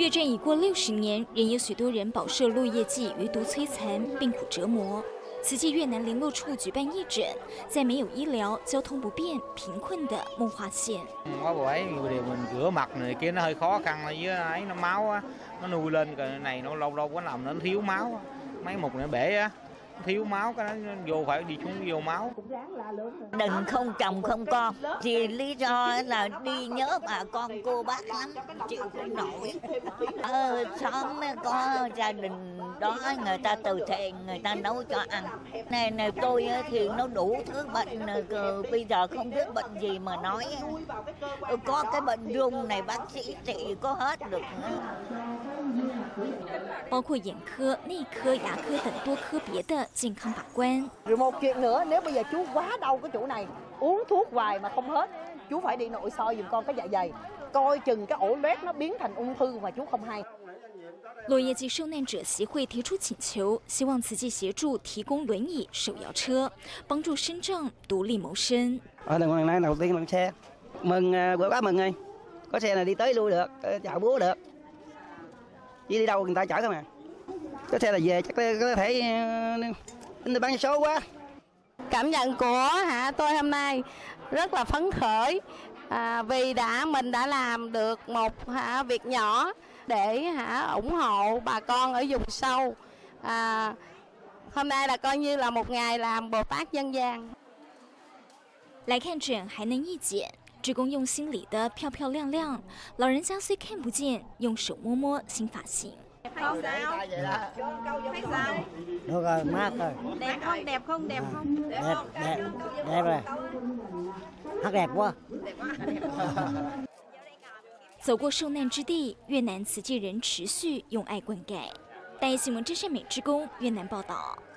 越战已过60年，仍有许多人饱受落叶季余毒摧残、病苦折磨。慈济越南联络处举办义诊，在没有医疗、交通不便、贫困的木化县。 Có bộ ấy người đều mình rửa mặt này kia nó hơi khó khăn là với ấy nó máu á, nó nuôi lên cái này nó lâu quá làm nó thiếu máu, mấy mục này bể á. Thiếu máu cái nó vô phải đi xuống vô máu. Đừng không chồng không con, vì lý do là đi nhớ bà con cô bác lắm, chịu không nổi. Xóm có gia đình đó người ta từ thiện người ta nấu cho ăn. Này tôi thì nó đủ thứ bệnh, bây giờ không biết bệnh gì mà nói. Có cái bệnh rung này bác sĩ trị có hết được nữa. 包括眼科、内科、牙科等多科别的健康把关。 Rồi một chuyện nữa, nếu bây giờ chú quá đau cái chỗ này, uống thuốc hoài mà không hết, chú phải đi nội soi giùm con cái dạ dày, coi chừng cái ổ loét nó biến thành ung thư mà chú không hay. 落叶季受难者协会提出请求，希望慈济协助提供轮椅、手摇车，帮助身障独立谋生。 Ở lần này đầu tiên bằng xe, mừng bữa quá mừng ơi, có xe này đi tới lui được, chào búa được. Chỉ đi đâu người ta chở thôi mà. Có xe là về chắc có thể bán số quá. Cảm nhận của tôi hôm nay rất là phấn khởi vì mình đã làm được một việc nhỏ để ủng hộ bà con ở vùng sâu. Hôm nay là coi như là một ngày làm Bồ Tát dân gian. 来看诊还能义检，志工用心理的漂漂亮亮，老人家虽看不见，用手摸摸新发型。 Không sao. Thấy sao? Được rồi, mát rồi. Đẹp không? Đẹp không? Đẹp không? Đẹp rồi. Hát đẹp quá. 走过受难之地，越南慈济人持续用爱灌溉。带新闻真善美志工越南报道。